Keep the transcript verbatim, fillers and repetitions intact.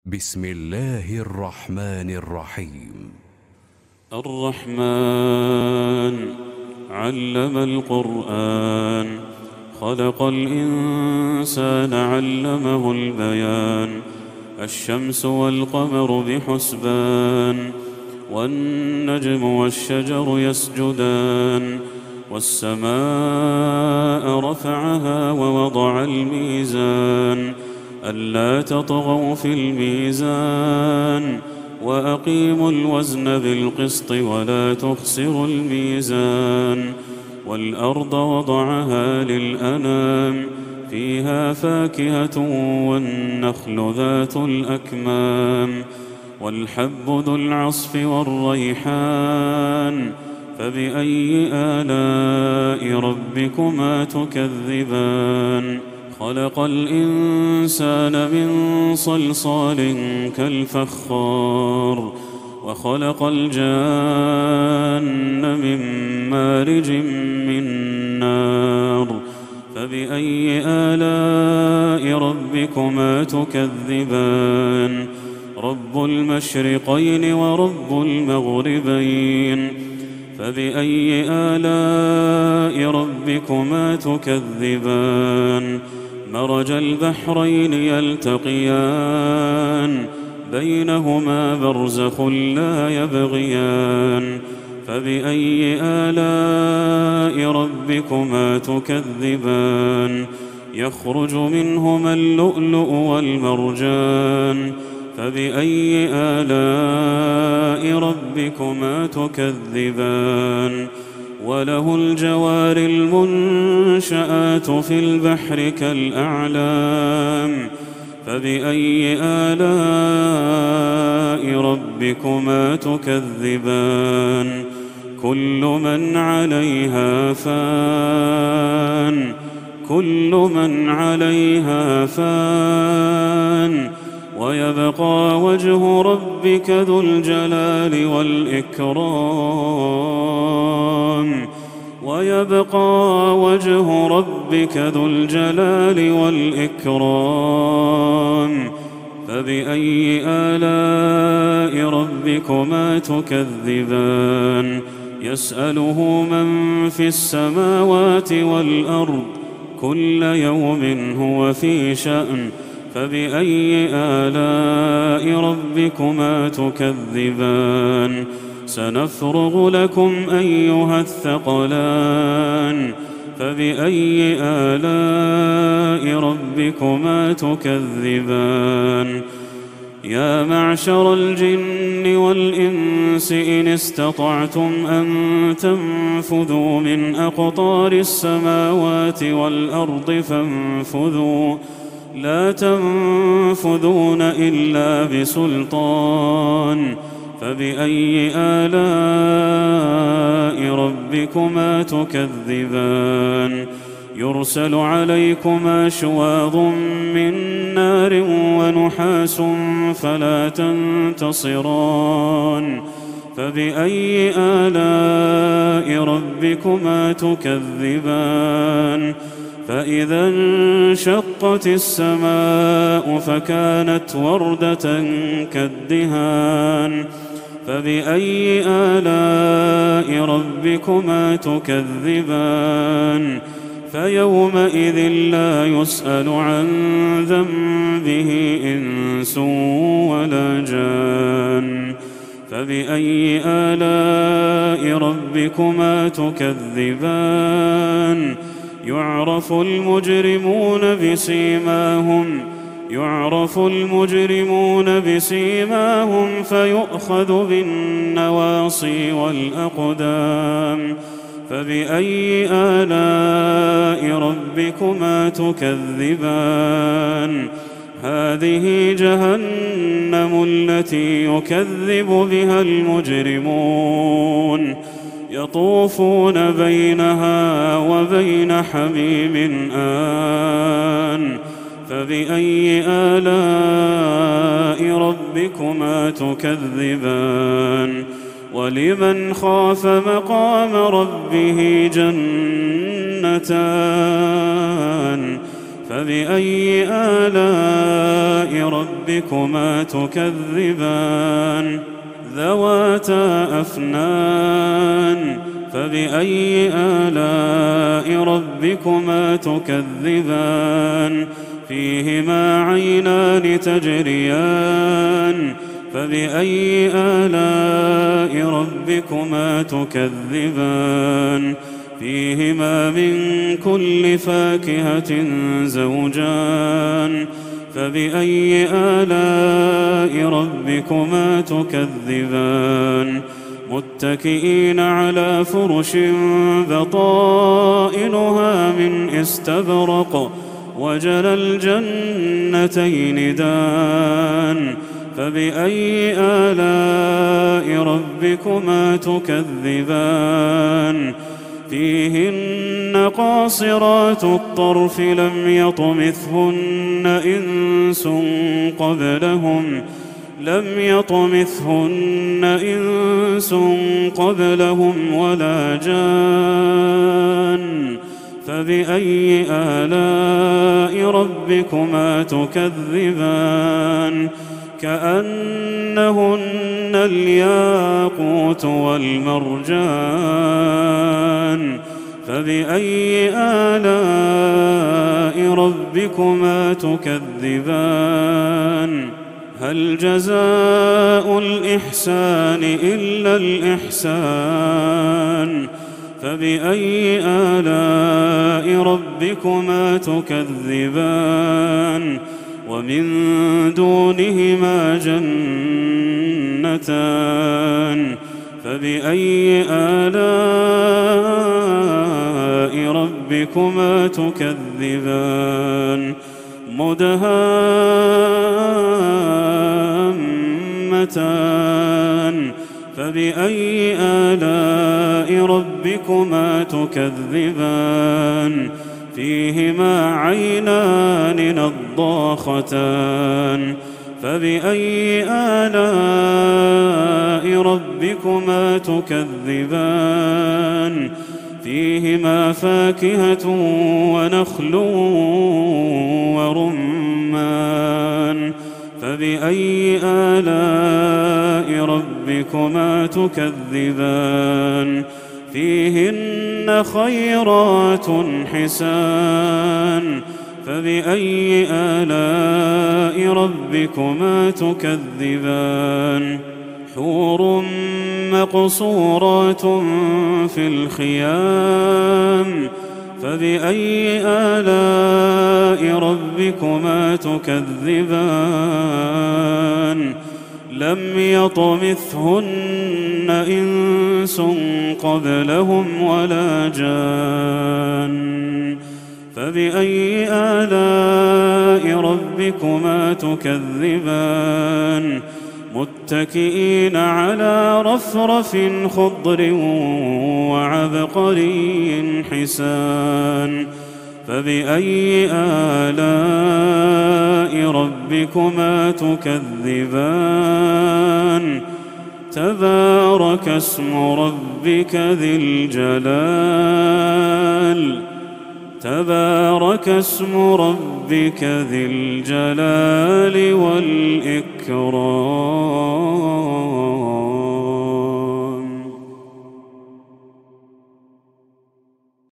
بسم الله الرحمن الرحيم. الرحمن علم القرآن، خلق الإنسان علمه البيان. الشمس والقمر بحسبان، والنجم والشجر يسجدان. والسماء رفعها ووضع الميزان، ألا تطغوا في الميزان وأقيموا الوزن بالقسط ولا تخسروا الميزان. والأرض وضعها للأنام، فيها فاكهة والنخل ذات الأكمام. والحب ذو العصف والريحان، فبأي آلاء ربكما تكذبان؟ خلق الإنسان من صلصال كالفخار، وخلق الجان من مارج من نار. فبأي آلاء ربكما تكذبان؟ رب المشرقين ورب المغربين، فبأي آلاء ربكما تكذبان؟ مرج البحرين يلتقيان، بينهما برزخ لا يبغيان. فبأي آلاء ربكما تكذبان؟ يخرج منهما اللؤلؤ والمرجان، فبأي آلاء ربكما تكذبان؟ وله الجوار المنشآت في البحر كالأعلام، فبأي آلاء ربكما تكذبان؟ كل من عليها فان، كل من عليها فان، ويبقى وجه ربك ذو الجلال والإكرام، ويبقى وجه ربك ذو الجلال والإكرام. فبأي آلاء ربكما تكذبان؟ يسأله من في السماوات والأرض، كل يوم هو في شأن. فبأي آلاء ربكما تكذبان؟ سنفرغ لكم أيها الثقلان، فبأي آلاء ربكما تكذبان؟ يا معشر الجن والإنس إن استطعتم أن تنفذوا من أقطار السماوات والأرض فانفذوا، لا تنفذون إلا بسلطان. فبأي آلاء ربكما تكذبان؟ يرسل عليكما شواظ من نار ونحاس فلا تنتصران. فبأي آلاء ربكما تكذبان؟ فإذا انشقت السماء فكانت وردة كالدهان. فبأي آلاء ربكما تكذبان؟ فيومئذ لا يسأل عن ذنبه إنس ولا جان. فبأي آلاء ربكما تكذبان؟ يعرف المجرمون بسيماهم، يعرف المجرمون بسيماهم فيؤخذ بالنواصي والأقدام. فبأي آلاء ربكما تكذبان؟ هذه جهنم التي يكذب بها المجرمون، يطوفون بينها وبين حميم آن. فبأي آلاء ربكما تكذبان؟ ولمن خاف مقام ربه جنتان، فبأي آلاء ربكما تكذبان ذواتا أفنان فبأي آلاء ربكما تكذبان فيهما عينان تجريان فبأي آلاء ربكما تكذبان فيهما من كل فاكهة زوجان فبأي آلاء ربكما تكذبان متكئين على فرش بطائنها من استبرق وجنى الجنتين دان فبأي آلاء ربكما تكذبان فيهن قاصرات الطرف لم يطمثهن إنس قبلهم لم يطمثهن إنس قبلهم ولا جان فبأي آلاء ربكما تكذبان كأنهن الياقوت والمرجان فبأي آلاء ربكما تكذبان هل جزاء الإحسان إلا الإحسان فبأي آلاء ربكما تكذبان ومن دونهما جنتان فبأي آلاء ربكما تكذبان مدهامتان فبأي آلاء ربكما تكذبان فيهما عينان نضاختان فبأي آلاء ربكما تكذبان فيهما فاكهة ونخل ورمان فبأي آلاء ربكما تكذبان فيهن خيرات حسان فبأي آلاء ربكما تكذبان حور مقصورات في الخيام فبأي آلاء ربكما تكذبان لم يطمثهن إنس قبلهم ولا جان فبأي آلاء ربكما تكذبان متكئين على رفرف خضر وعبقري حسان فبأي آلاء ربكما تكذبان تبارك اسم ربك ذي الجلال تبارك اسم ربك ذي الجلال والإكرام